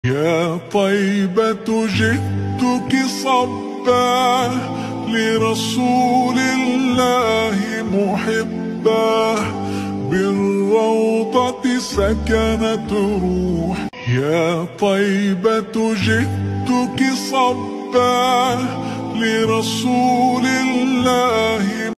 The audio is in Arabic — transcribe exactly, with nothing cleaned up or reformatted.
يا طيبة جئتك صبا لرسول الله محبا، بالروضة سكنت روح. يا طيبة جئتك صبا لرسول الله